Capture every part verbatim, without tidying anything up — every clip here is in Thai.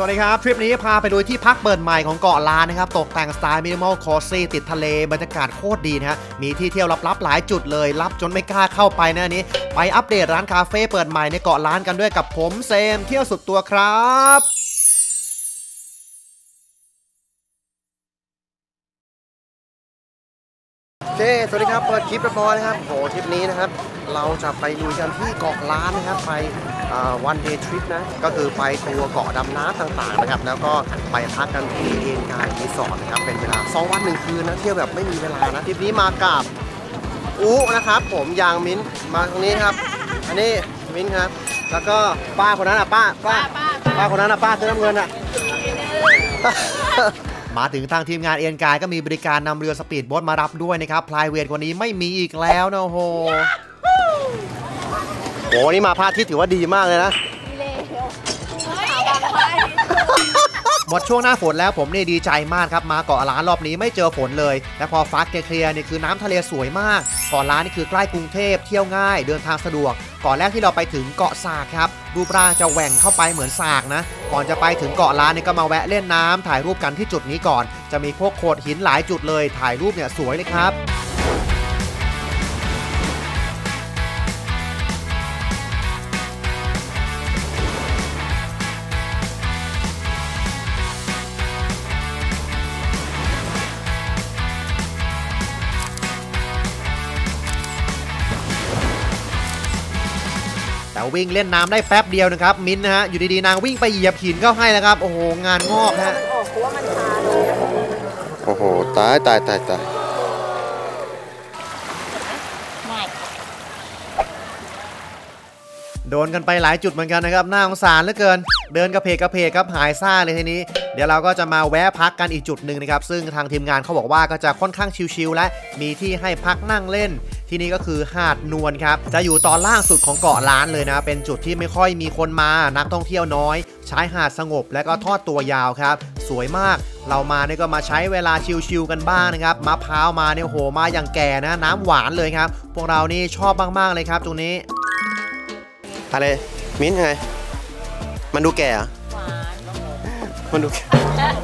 วัสดีครับทริปนี้พาไปดูที่พักเปิดใหม่ของเกาะล้านนะครับตกแต่งสไตล์มินิมอลคอซี่ติดทะเลบรรยากาศโคตรดีนะฮะมีที่เที่ยวลับๆหลายจุดเลยลับจนไม่กล้าเข้าไปนะนี้ไปอัปเดตร้านคาเฟ่เปิดใหม่ในเกาะล้านกันด้วยกับผมเซมเที่ยวสุดตัวครับโอเคสวัสดีครับเปิดคลิปเรียบร้อยนะครับโหทริปนี้นะครับเราจะไปลุยกันที่เกาะล้านนะครับไปวันเดย์ทริปนะก็คือไปตัวเกาะดำน้ำต่างๆนะครับแล้วก็ไปพักกันที่เอ็นการรีสอร์ทนะครับเป็นเวลาสองวันหนึ่งคืนนะเที่ยวแบบไม่มีเวลานะทริปนี้มากับอู๋นะครับผมยางมิ้นมาตรงนี้ครับอันนี้มิ้นครับแล้วก็ป้าคนนั้นอ่ะป้าป้าป้าคนนั้นอ่ะป้าเสื้อน้ำเงินอ่ะมาถึงทางทีมงานเอ็นกายก็มีบริการนำเรือสปีดโบ๊ทมารับด้วยนะครับพลายเวทกว่านี้ไม่มีอีกแล้วนะโหโอ้นี่มาพระอาทิตย์ถือว่าดีมากเลยนะหมดช่วงหน้าฝนแล้วผมนี่ดีใจมากครับมาเกาะล้านรอบนี้ไม่เจอฝนเลยและพอฟ้าเคลียร์นี่คือน้ำทะเลสวยมากเกาะล้านนี่คือใกล้กรุงเทพเที่ยวง่ายเดินทางสะดวกเกาะแรกที่เราไปถึงเกาะสากครับรูปร่างจะแหว่งเข้าไปเหมือนสากนะก่อนจะไปถึงเกาะล้านนี่ก็มาแวะเล่นน้ำถ่ายรูปกันที่จุดนี้ก่อนจะมีพวกโขดหินหลายจุดเลยถ่ายรูปเนี่ยสวยเลยครับแต่วิ่งเล่นน้ำได้แป๊บเดียวนะครับมิ้นนะฮะอยู่ดีๆนางวิ่งไปเหยียบหินเข้าให้แล้วครับโอ้โหงานงอกฮะโอ้โหตายตายตายตายโดนกันไปหลายจุดเหมือนกันนะครับน่าสงสารเหลือเกินเดินกระเพกกระเพกครับหายซ่าเลยทีนี้เดี๋ยวเราก็จะมาแวะพักกันอีกจุดหนึ่งนะครับซึ่งทางทีมงานเขาบอกว่าก็จะค่อนข้างชิลๆและมีที่ให้พักนั่งเล่นที่นี่ก็คือหาดนวลครับจะอยู่ตอนล่างสุดของเกาะล้านเลยนะเป็นจุดที่ไม่ค่อยมีคนมานักท่องเที่ยวน้อยชายหาดสงบและก็ทอดตัวยาวครับสวยมากเรามาเนี่ยก็มาใช้เวลาชิลๆกันบ้างนะครับมะพร้าวมาเนี่ยโหมาอย่างแก่นะน้ำหวานเลยครับพวกเรานี่ชอบมากๆเลยครับตรงนี้อะไรมิ้นไงมันดูแก่อะมันดูแก่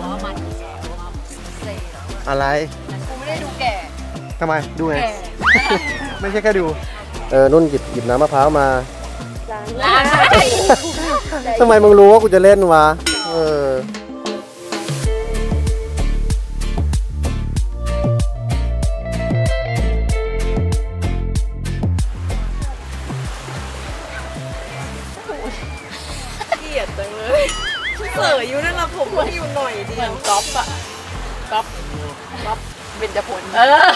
อะไรกูไม่ได้ดูแก่ทำไมดูไงไม่ใช่แค่ดูเออนุ่นหยิบหยิบน้ำมะพร้าวมาล้างทำไมมึงรู้ว่ากูจะเล่นวะเออเสยอยู่นั่นละผมก็อยู่หน่อยเดียวก๊อปอะก๊อปก๊อปเบญจพลเออ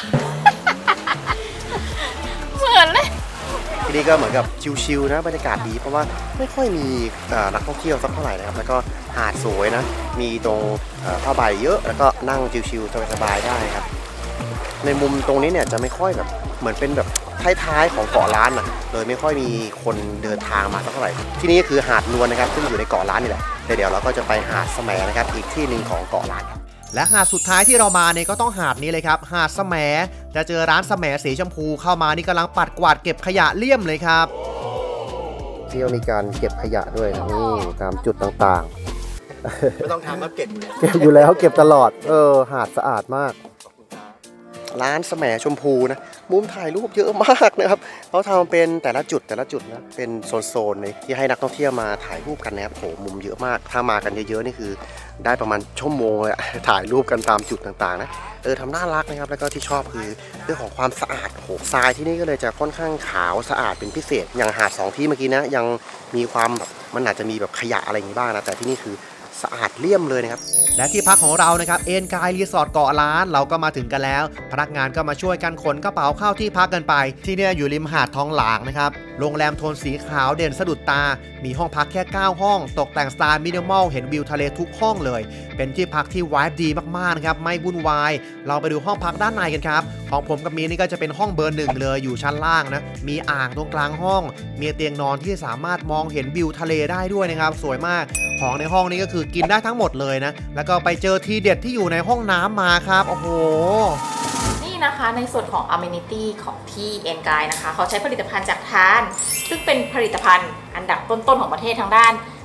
เหมือนเลยที่นี่ก็เหมือนกับชิลๆนะบรรยากาศดีเพราะว่าไม่ค่อยมีนักท่องเที่ยวสักเท่าไหร่นะครับแล้วก็หาดสวยนะมีตรงผ้าใบเยอะแล้วก็นั่งชิลๆสบายๆได้ครับในมุมตรงนี้เนี่ยจะไม่ค่อยแบบเหมือนเป็นแบบท้ายๆของเกาะล้านนะเลยไม่ค่อยมีคนเดินทางมาสักเท่าไหร่ที่นี่คือหาดนวลนะครับซึ่งอยู่ในเกาะล้านนี่แหละเดี๋ยวเราก็จะไปหาดแสมนะครับอีกที่หนึ่งของเกาะล้านและหาดสุดท้ายที่เรามาเนี่ยก็ต้องหาดนี้เลยครับหาดแสมจะเจอร้านแสมสีชมพูเข้ามานี่กำลังปัดกวาดเก็บขยะเลี่ยมเลยครับที่มีการเก็บขยะด้วยนี่ตามจุดต่างๆไม่ต้องทำก็เก็บเก็บอยู่แล้วเก็บตลอดเออหาดสะอาดมากร้านแสมชมพูนะมุมถ่ายรูปเยอะมากนะครับเขาทำเป็นแต่ละจุดแต่ละจุดนะเป็นโซนๆเลยที่ให้นักท่องเที่ยวมาถ่ายรูปกันนะครับโหมุมเยอะมากถ้ามากันเยอะๆนี่คือได้ประมาณชั่วโมงเลยถ่ายรูปกันตามจุดต่างๆนะเออทำน่ารักนะครับแล้วก็ที่ชอบคือเรื่องของความสะอาดโหทรายที่นี่ก็เลยจะค่อนข้างขาวสะอาดเป็นพิเศษอย่างหาดสองที่เมื่อกี้นะยังมีความแบบมันอาจจะมีแบบขยะอะไรอย่างนี้บ้างนะแต่ที่นี่คือสะอาดเลี่ยมเลยนะครับและที่พักของเรานะครับเอ็นกายรีสอร์ทเกาะล้านเราก็มาถึงกันแล้วพนักงานก็มาช่วยกันขนกระเป๋าเข้าที่พักกันไปที่นี่อยู่ริมหาดทองหลางนะครับโรงแรมโทนสีขาวเด่นสะดุดตามีห้องพักแค่เก้าห้องตกแต่งสไตล์มินิมอลเห็นวิวทะเลทุกห้องเลยเป็นที่พักที่วายดีมากๆนะครับไม่วุ่นวายเราไปดูห้องพักด้านในกันครับของผมกับมีนี่ก็จะเป็นห้องเบอร์หนึ่งเลยอยู่ชั้นล่างนะมีอ่างตรงกลางห้องมีเตียงนอนที่สามารถมองเห็นวิวทะเลได้ด้วยนะครับสวยมากของในห้องนี้ก็คือกินได้ทั้งหมดเลยนะแล้วก็ไปเจอทีเด็ดที่อยู่ในห้องน้ำมาครับโอ้โหนี่นะคะในส่วนของ Amenity ของที่เอ็นกายนะคะเขาใช้ผลิตภัณฑ์จากทานซึ่งเป็นผลิตภัณฑ์อันดับต้นๆของประเทศทางด้าน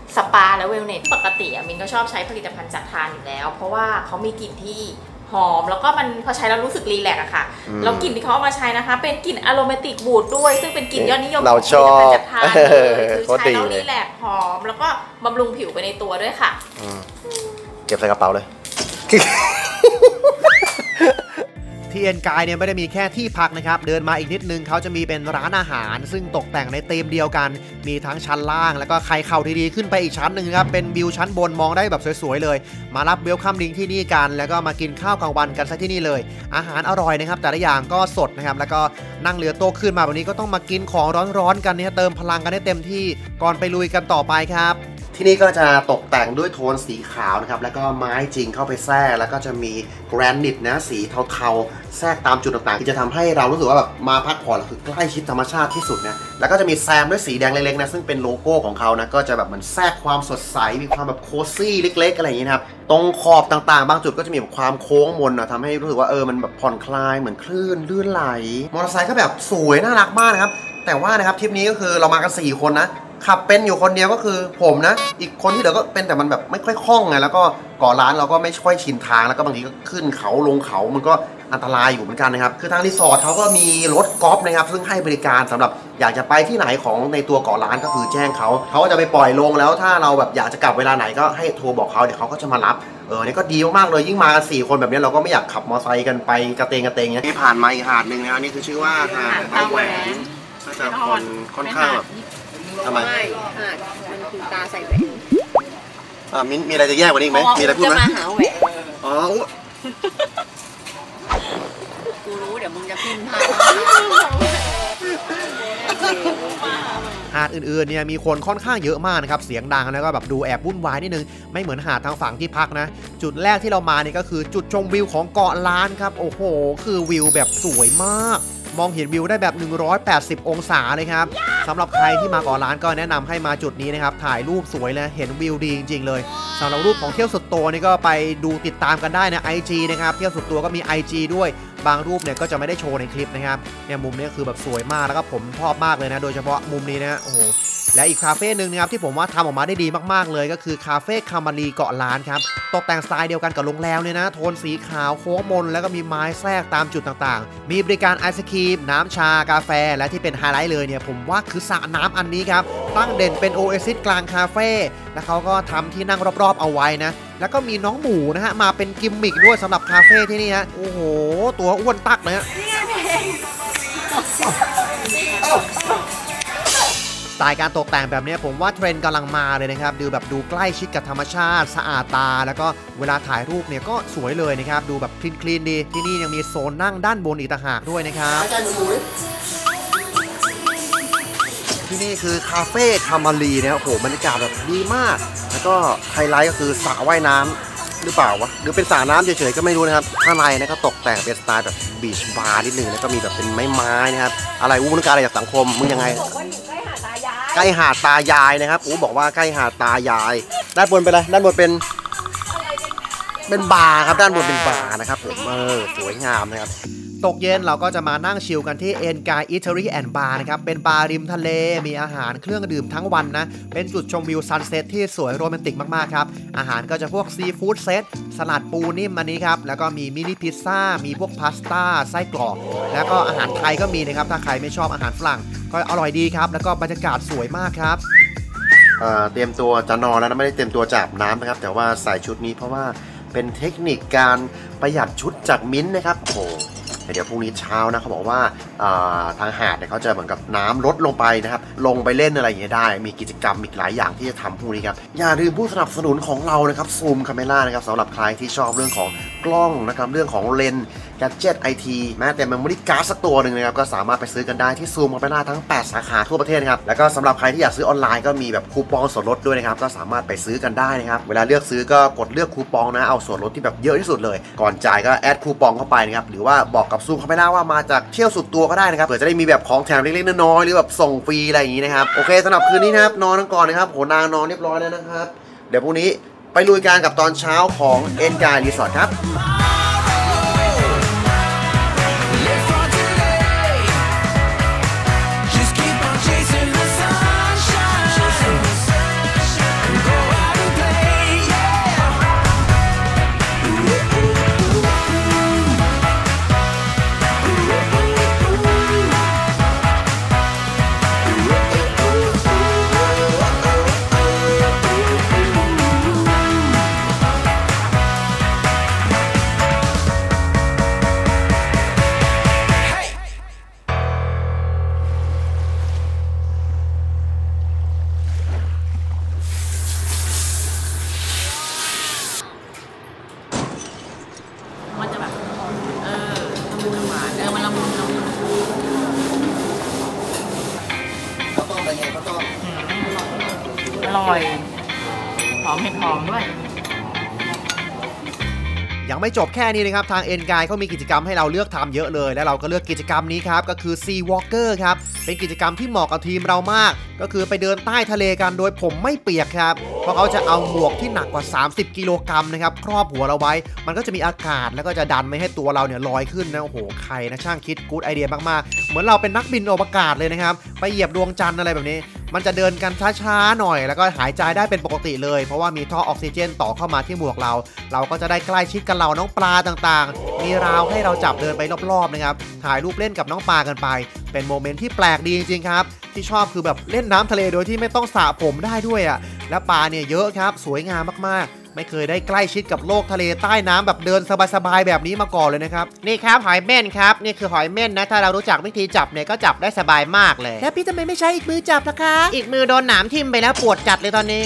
สปาและเวลเนสปกติมินก็ชอบใช้ผลิตภัณฑ์จากทานอยู่แล้วเพราะว่าเขามีกลิ่นที่หอมแล้วก็มันพอใช้แล้วรู้สึกรีแลกซ์อะค่ะแล้วกลิ่นที่เขาเอามาใช้นะคะเป็นกลิ่นอโรมาติกบูดด้วยซึ่งเป็นกลิ่นยอดนิยมของผลิตภัณฑ์จากทานเลยคือใช้แล้วรีแลกซ์หอมแล้วก็บำรุงผิวไปในตัวด้วยค่ะเก็บใส่กระเป๋าเลยที่เอ็นกายเนี่ยไม่ได้มีแค่ที่พักนะครับเดินมาอีกนิดนึงเขาจะมีเป็นร้านอาหารซึ่งตกแต่งในธีมเดียวกันมีทั้งชั้นล่างแล้วก็ใครเข่าดีๆขึ้นไปอีกชั้นหนึ่งครับเป็นวิวชั้นบนมองได้แบบสวยๆเลยมารับเวลคัมดิ้งที่นี่กันแล้วก็มากินข้าวกลางวันกันซะที่นี่เลยอาหารอร่อยนะครับแต่ละอย่างก็สดนะครับแล้วก็นั่งเรือโต๊ะขึ้นมาแบบนี้ก็ต้องมากินของร้อนๆกันเนี่ยเติมพลังกันให้เต็มที่ก่อนไปลุยกันต่อไปครับที่นี่ก็จะตกแต่งด้วยโทนสีขาวนะครับแล้วก็ไม้จริงเข้าไปแทรกแล้วก็จะมีแกรนิตนะสีเทาๆแทรกตามจุดต่างๆที่จะทำให้เรารู้สึกว่าแบบมาพักผ่อนคือใกล้ชิดธรรมชาติที่สุดนะแล้วก็จะมีแซมด้วยสีแดงเล็กๆนะซึ่งเป็นโลโก้ของเขานะก็จะแบบเหมือนแทรกความสดใสมีความแบบโคซี่เล็กๆอะไรอย่างนี้นะครับตรงขอบต่างๆบางจุดก็จะมีแบบความโค้งมนนะทำให้รู้สึกว่าเออมันแบบผ่อนคลายเหมือนคลื่นลื่นไหลมอเตอร์ไซค์ก็แบบสวยน่ารักมากนะครับแต่ว่านะครับทริปนี้ก็คือเรามากันสี่คนนะขับเป็นอยู่คนเดียวก็คือผมนะอีกคนที่เหลือก็เป็นแต่มันแบบไม่ค่อยคล่องไงแล้วก็ก่อร้านเราก็ไม่ค่อยชินทางแล้วก็บางทีก็ขึ้นเขาลงเขามันก็อันตรายอยู่เหมือนกันนะครับคือทางรีสอร์ทเขาก็มีรถกอล์ฟนะครับซึ่งให้บริการสำหรับอยากจะไปที่ไหนของในตัวเกาะล้านก็คือแจ้งเขาเขาก็จะไปปล่อยลงแล้วถ้าเราแบบอยากจะกลับเวลาไหนก็ให้โทรบอกเขาเดี๋ยวเขาก็จะมารับเออนี่ก็ดีมากๆเลยยิ่งมากันสี่คนแบบนี้เราก็ไม่อยากขับมอเตอร์ไซค์กันไปกระเตงกระเตงเนี้ยที่ผ่านมาอีกหาดหนึ่งนะครับนี่คือชื่อว่าหาดตาแหวนก็จะคนค่อนข้างแบบทำไมหาดมันคือตาใส่แหวนอ่ามิ้นมีอะไรจะแยกกว่านี้ไหมมีอะไรพูดไหมจะมาหาแหวนอ๋อกูรู้เดี๋ยวมึงจะพิมพ์มาหาดอื่นๆเนี่ยมีคนค่อนข้างเยอะมากนะครับเสียงดังแล้วก็แบบดูแอบวุ่นวายนิดนึงไม่เหมือนหาดทางฝั่งที่พักนะจุดแรกที่เรามาเนี่ยก็คือจุดชมวิวของเกาะล้านครับโอ้โหคือวิวแบบสวยมากมองเห็นวิวได้แบบหนึ่งร้อยแปดสิบองศาเลยครับสำหรับใครที่มาเกาะล้านก็แนะนำให้มาจุดนี้นะครับถ่ายรูปสวยเลยเห็นวิวดีจริงๆเลยสำหรับรูปของเที่ยวสุดตัวนี่ก็ไปดูติดตามกันได้นะ ไอ จี นะครับเที่ยวสุดตัวก็มี ไอ จี ด้วยบางรูปเนี่ยก็จะไม่ได้โชว์ในคลิปนะครับเนี่ยมุมนี้คือแบบสวยมากแล้วก็ผมชอบมากเลยนะโดยเฉพาะมุมนี้นะโอ้โหและอีกคาเฟ่หนึ่งนะครับที่ผมว่าทำออกมาได้ดีมากๆเลยก็คือคาเฟ่คามารีเกาะล้านครับตกแต่งสไตล์เดียวกันกับโรงแรมเลยนะโทนสีขาวโค้งมนแล้วก็มีไม้แทรกตามจุดต่างๆมีบริการไอศครีมน้ำชากาแฟและที่เป็นไฮไลท์เลยเนี่ยผมว่าคือสระน้ำอันนี้ครับตั้งเด่นเป็นโอเอซิสกลางคาเฟ่แล้วเขาก็ทำที่นั่งรอบๆเอาไว้นะแล้วก็มีน้องหมูนะฮะมาเป็นกิมมิคด้วยสำหรับคาเฟ่ที่นี่ฮะโอ้โหตัวอ้วนตักเลยฮะสไตล์การตกแต่งแบบนี้ผมว่าเทรนด์กำลังมาเลยนะครับดูแบบดูใกล้ชิดกับธรรมชาติสะอาดตาแล้วก็เวลาถ่ายรูปเนี่ยก็สวยเลยนะครับดูแบบคลีนๆดีที่นี่ยังมีโซนนั่งด้านบนอีกต่างหากด้วยนะครับที่นี่คือคาเฟ่คามารีนะโอ้โหบรรยากาศแบบดีมากแล้วก็ไฮไลท์ก็คือสระว่ายน้ำหรือเปล่าวะหรือเป็นสระน้ำเฉยๆก็ไม่รู้นะครับข้างในนะก็ตกแต่งเป็นสไตล์แบบบีชบาร์นิดนึงแล้วก็มีแบบเป็นไม้ๆนะครับอะไรอู้มึงการอะไรจากสังคมมึงยังไงใกล้หาดตายายนะครับอู้บอกว่าใกล้หาดตายายด้านบนเป็นอะไรด้านบนเป็นเป็นบาร์ครับด้านบนเป็นบาร์นะครับผมเออสวยงามนะครับตกเย็นเราก็จะมานั่งชิลกันที่เอ็นกายอิตาลีแอนด์บาร์นะครับเป็นบาร์ริมทะเลมีอาหารเครื่องดื่มทั้งวันนะเป็นจุดชมวิวซันเซ็ตที่สวยโรแมนติกมากๆครับอาหารก็จะพวกซีฟู้ดเซตสลัดปูนิ่มอันนี้ครับแล้วก็มีมินิพิซซ่ามีพวกพาสต้าไส้กรอกแล้วก็อาหารไทยก็มีนะครับถ้าใครไม่ชอบอาหารฝรั่งก็อร่อยดีครับแล้วก็บรรยากาศสวยมากครับเอ่อเตรียมตัวจะนอนแล้วนะไม่ได้เตรียมตัวจับน้ำนะครับแต่ว่าใส่ชุดนี้เพราะว่าเป็นเทคนิคการประหยัดชุดจากมิ้นท์นะครับโอ้เดี๋ยวพรุ่งนี้เช้านะเขาบอกว่าทางหาดเนี่ยเขาจะเหมือนกับน้ำลดลงไปนะครับลงไปเล่นอะไรอย่างเงี้ยได้มีกิจกรรมอีกหลายอย่างที่จะทำพรุ่งนี้ครับอย่าลืมผู้สนับสนุนของเรานะครับซูมคาเมล่านะครับสำหรับใครที่ชอบเรื่องของกล้องนะครับเรื่องของเลนส์แกดเจ็ตไอทีแม้แต่เมมโมรี่การ์ดสักตัวหนึ่งนะครับก็สามารถไปซื้อกันได้ที่ซูมคาเมล่าทั้งแปดสาขาทั่วประเทศนะครับแล้วก็สำหรับใครที่อยากซื้อออนไลน์ก็มีแบบคูปองส่วนลดด้วยนะครับก็สามารถไปซื้อกันได้นะครับเวลาเลือกซื้อก็กดเลือกคูปองนะเอาส่วนลดที่แบบเยอะที่สุดเลยก่อนจ่ายก็แอดคูปองเข้าไปนะครับหรือว่าบอกกับซูมคาเมล่าว่ามาจากเที่ยวสุดตัวก็ได้นะครับเผื่อจะได้มีแบบของแถมเล็กๆน้อยๆหรือแบบส่งฟรีอะไรอย่างนี้นะครับโอเคสำหรับคืนนี้นะครับนอนกันก่อนนะครับโหนางนอนเรียบร้อยแล้วนะครับเดี๋ยวพรุ่งนี้ไปลุยกันกับตอนเช้าของเอ็นกายรีสอร์ทครับยังไม่จบแค่นี้นะครับทางเอ็นกายเขามีกิจกรรมให้เราเลือกทำเยอะเลยและเราก็เลือกกิจกรรมนี้ครับก็คือ Sea Walker ครับเป็นกิจกรรมที่เหมาะกับทีมเรามากก็คือไปเดินใต้ทะเลกันโดยผมไม่เปียกครับเพราะเขาจะเอาหมวกที่หนักกว่าสามสิบกิโลกรัมนะครับครอบหัวเราไว้มันก็จะมีอากาศแล้วก็จะดันไม่ให้ตัวเราเนี่ยลอยขึ้นนะโอ้โหใครนะช่างคิดกู๊ดไอเดียมากๆเหมือนเราเป็นนักบินอวกาศเลยนะครับไปเหยียบดวงจันทร์อะไรแบบนี้มันจะเดินกันช้าๆหน่อยแล้วก็หายใจได้เป็นปกติเลยเพราะว่ามีท่อออกซิเจนต่อเข้ามาที่หมวกเราเราก็จะได้ใกล้ชิดกับเราน้องปลาต่างๆมีราวให้เราจับเดินไปรอบๆนะครับถ่ายรูปเล่นกับน้องปลากันไปเป็นโมเมนต์ที่แปลกดีจริงๆครับที่ชอบคือแบบเล่นน้ำทะเลโดยที่ไม่ต้องสระผมได้ด้วยอ่ะและปลาเนี่ยเยอะครับสวยงามมากๆไม่เคยได้ใกล้ชิดกับโลกทะเลใต้น้ำแบบเดินสบายๆแบบนี้มาก่อนเลยนะครับนี่ครับหอยเม่นครับนี่คือหอยเม่นนะถ้าเรารู้จักวิธีจับเนี่ยก็จับได้สบายมากเลยแล้วพี่ทำไมไม่ใช้อีกมือจับล่ะคะอีกมือโดนหนามทิ่มไปแล้วปวดจัดเลยตอนนี้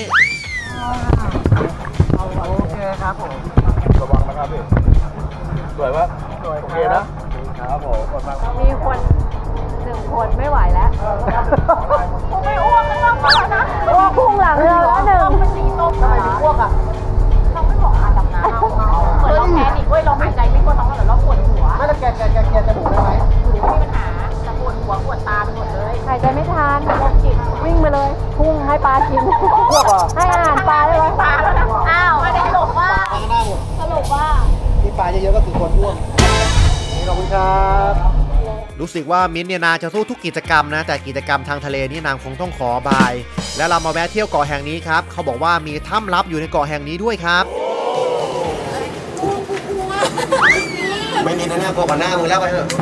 โอเคครับผมระวังนะครับพี่สวยปะสวยโอเคนะครับผมมีคนหนึ่งคนไม่ไหวแล้วคงไม่อ้วกไม่อ้วกมาแล้วนะอ้วกพุ่งหลังเราแล้วหนึ่งมันสีส้มทำไมถึงอ้วกอ่ะเราไม่บอกอาดำน้ำเหมือนเราแพ้ดิเว้ยเราหายใจไม่ทั่วท้องเราเราปวดหัวไม่แล้วแกแกแกแกจะบุกได้ไหมหูไม่มีปัญหาจะปวดหัวปวดตาไปหมดเลยหายใจไม่ทันลมจิตวิ่งไปเลยพุ่งให้ปลากินให้อาหารปลาได้ไหมปลาแล้วนะอ้าวไม่ได้สรุปว่าสรุปว่าที่ปลาเยอะๆก็คือคนอ้วกขอบคุณครับรู้สึกว่ามิ้นเนี่ยนาจะสู้ทุกกิจกรรมนะแต่กิจกรรมทางทะเลนี่นางคงต้องขอบายแล้วเรามาแวะเที่ยวเกาะแห่งนี้ครับเขาบอกว่ามีถ้ำลับอยู่ในเกาะแห่งนี้ด้วยครับไม่มีนะเนี่ยพอกับหน้ามึงแล้วไปเถอะ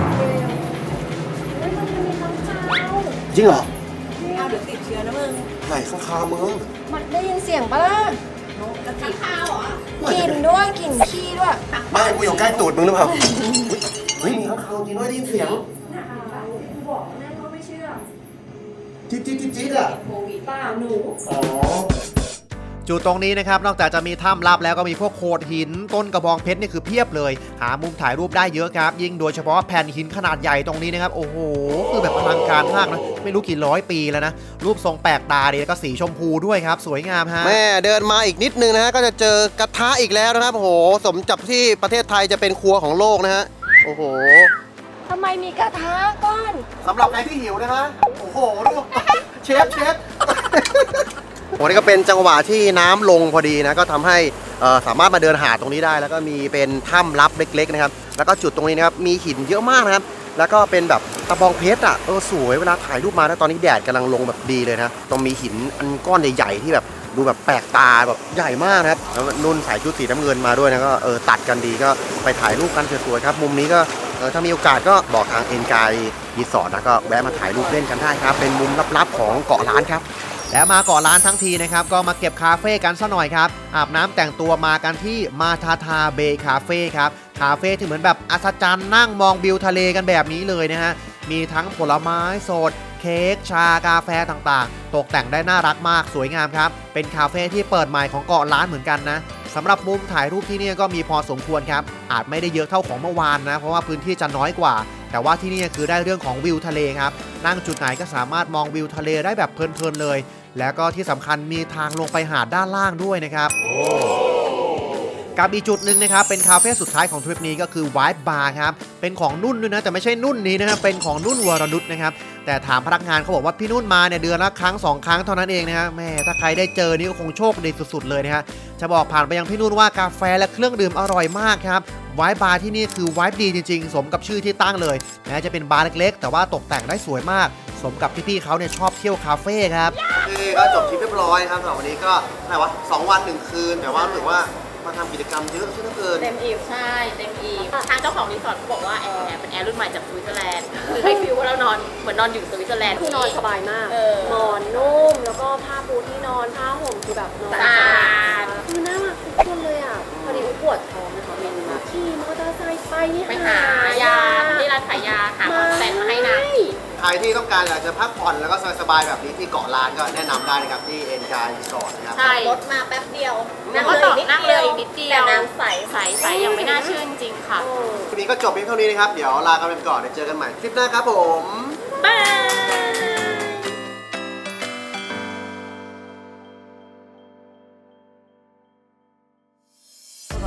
จริงเหรอเอาเดี๋ยวติดเชื้อนะมึงไหนข้างคาวมึงมันได้ยินเสียงปะล่ะข้างคาวเหรอกลิ่นด้วยกลิ่นขี้ด้วยไม่กูอยู่ใกล้ตูดมึงหรือเปล่าเฮ้ยมีข้างคาวจริงด้วยได้ยินเสียงบอกแม่เขาไม่เชื่อจิ๊ดจิ๊ดจิ๊ดจิ๊ดอ่ะโควิดป้าหนูอ๋อจุดตรงนี้นะครับนอกจากจะมีถ้ำลับแล้วก็มีพวกโขดหินต้นกระบองเพชรนี่คือเพียบเลยหามุมถ่ายรูปได้เยอะครับยิ่งโดยเฉพาะแผ่นหินขนาดใหญ่ตรงนี้นะครับโอ้โหคือแบบอลังการมากนะไม่รู้กี่ร้อยปีแล้วนะรูปทรงแปลกตาดีแล้วก็สีชมพูด้วยครับสวยงามฮะแม่เดินมาอีกนิดนึงนะฮะก็จะเจอกระทะอีกแล้วนะครับโอ้โหสมกับที่ประเทศไทยจะเป็นครัวของโลกนะฮะโอ้โหทำไมมีกระทะก้อนสำหรับใครที่หิวนะฮะโอ้โหดูเชฟเชฟวันนี้ก็เป็นจังหวะที่น้ำลงพอดีนะก็ทำให้สามารถมาเดินหาตรงนี้ได้แล้วก็มีเป็นถ้ำลับเล็กๆนะครับแล้วก็จุดตรงนี้นะครับมีหินเยอะมากนะครับแล้วก็เป็นแบบตะบองเพชรอ่ะเออสวยเวลาถ่ายรูปมาแล้วตอนนี้แดดกำลังลงแบบดีเลยนะตรงมีหินอันก้อนใหญ่ๆที่แบบดูแบบแปลกตาแบบใหญ่มากนะครับแล้วนุ่นใส่ชุดสีน้ำเงินมาด้วยนะก็เออตัดกันดีก็ไปถ่ายรูปกันสวยๆครับมุมนี้ก็ถ้ามีโอกาสก็บอกทางเอ็นกายรีสอร์ทแล้วก็แวะมาถ่ายรูปเล่นกันได้ครับเป็นมุมลับๆของเกาะล้านครับแล้วมาเกาะล้านทั้งทีนะครับก็มาเก็บคาเฟ่กันซะหน่อยครับอาบน้ำแต่งตัวมากันที่มาทาทาเบย์คาเฟ่ครับคาเฟ่ที่เหมือนแบบอัศจรรย์นั่งมองวิวทะเลกันแบบนี้เลยนะฮะมีทั้งผลไม้สดเค้กชากาแฟต่างๆตกแต่งได้น่ารักมากสวยงามครับเป็นคาเฟ่ที่เปิดใหม่ของเกาะล้านเหมือนกันนะสำหรับมุมถ่ายรูปที่นี่ก็มีพอสมควรครับอาจไม่ได้เยอะเท่าของเมื่อวานนะเพราะว่าพื้นที่จะน้อยกว่าแต่ว่าที่นี่คือได้เรื่องของวิวทะเลครับนั่งจุดไหนก็สามารถมองวิวทะเลได้แบบเพลินๆเลยแล้วก็ที่สำคัญมีทางลงไปหาดด้านล่างด้วยนะครับกับอีกจุดหนึ่งนะครับเป็นคาเฟ่สุดท้ายของทริปนี้ก็คือ Vibe Bar ครับเป็นของนุ่นด้วยนะแต่ไม่ใช่นุ่นนี้นะครับเป็นของนุ่นวรนุชนะครับแต่ถามพนักงานเขาบอกว่าพี่นุ่นมาเนี่ยเดือนละครั้งสองครั้งเท่านั้นเองนะฮะแม่ถ้าใครได้เจอนี่ก็คงโชคดีสุดๆเลยนะฮะจะบอกผ่านไปยังพี่นุ่นว่ากาแฟและเครื่องดื่มอร่อยมากครับไวบาร์ที่นี่คือไวบ์ดีจริงๆสมกับชื่อที่ตั้งเลยแม้จะเป็นบาร์เล็กๆแต่ว่าตกแต่งได้สวยมากสมกับที่พี่เขาเนี่ยชอบเที่ยวคาเฟ่ครับนี่ก็จบทริปเรียบร้อยครับสำหรับวันนี้ก็อะไรวะสองวันหนึ่งคืนแต่ว่ารู้สึกว่ามาทำกิจกรรมเยอะขึ้นเกินเต็มอิ่มใช่เต็มอิ่มทางเจ้าของรีสอร์ทเขาบอกว่าแอร์เป็นแอร์รุ่นใหม่จากสวิตเซอร์แลนด์คือให้ฟิลว่าเรานอนเหมือนนอนอยู่สวิตเซอร์แลนด์คือนอนสบายมากนอนนุ่มแล้วก็ผ้าปูที่นอนผ้าห่มคือแบบนอนสะอาดคือน่ารักทุกคนเลยอ่ะพอดีปวดท้องนะคะมินมาขี่มอเตอร์ไซค์ไปนี่ไปหายาที่ร้านขายยาหาของแต่งมาให้นะใครที่ต้องการอยากจะพักผ่อนแล้วก็สบายๆแบบนี้ที่เกาะล้านก็แนะนำได้นะครับที่เอ็นจายรีสอร์ทนะครับใช่รถมาแป๊บเดียวนั่งเลยนั่งเลยนิดเดียวแต่นางใสใสใสยังไม่น่าเชื่อจริงค่ะวันนี้ก็จบเพียงเท่านี้นะครับเดี๋ยวลากันไปก่อนเดี๋ยวเจอกันใหม่คลิปหน้าครับผมบ๊าย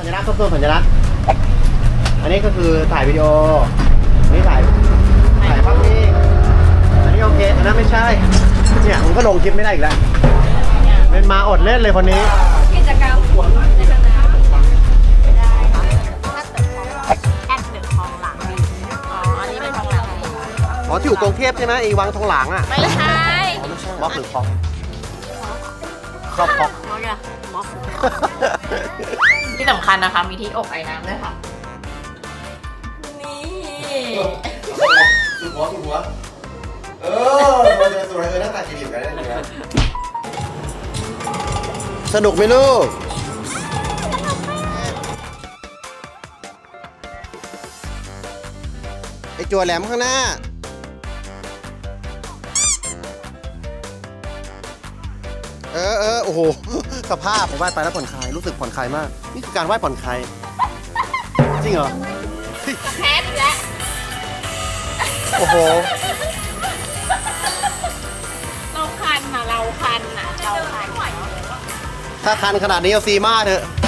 สัญลักษณ์ส้มๆสัญลักษณ์อันนี้ก็คือถ่ายวิดีโออันนี้ถ่ายถ่ายภาพนิ่งอันนี้โอเคอันนั้นไม่ใช่เนี่ยผมก็ลงคลิปไม่ได้อีกแล้วเป็นมาอดเล่นเลยคนนี้กิจกรรมหัวในสนามไม่ได้แอดเดอะทองหลังอ๋ออันนี้เป็นทองหลังอ๋อที่อยู่กรุงเทพใช่ไหมไอ้วังทองหลางอ่ะไม่ใช่อ๋อไม่ใช่ม็อกหรือคอกคอกคอกม็อกอะม็อกที่สำคัญนะคะมีที่อบไอ้น้ำด้วยค่ะนี่สุดหัวสุดหัวเออสวยเออหน้าตาดีเหมือนกันนะสนุกไหมลูกไอจั่วแหลมข้างหน้าเออเออโอ้โหสภาพผมว่ายไปแล้วผ่อนคลายรู้สึกผ่อนคลายมากนี่คือการว่ายผ่อนคลายจริงเหรอแพ้อีกแล้วโอ้โหเราคันอ่ะเราคันอ่ะเราคันถ้าคันขนาดนี้เอาซีมาเถอะ